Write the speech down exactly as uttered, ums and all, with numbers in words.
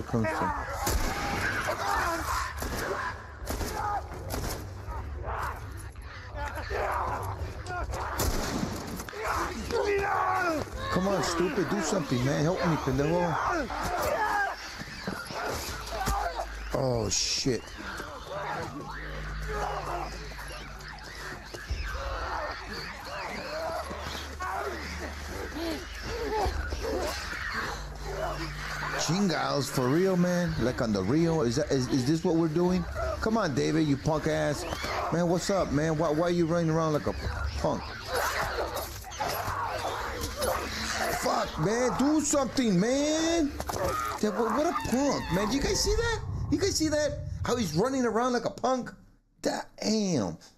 it comes from. Come on, stupid, do something, man. Help me, pendejo. Oh, shit. Chingados, for real, man? Like on the Rio? Is that is, is this what we're doing? Come on, David, you punk ass. Man, what's up, man? Why, why are you running around like a punk? Fuck, man, do something, man. What a punk, man. Do you guys see that? You guys see that? How he's running around like a punk? Damn.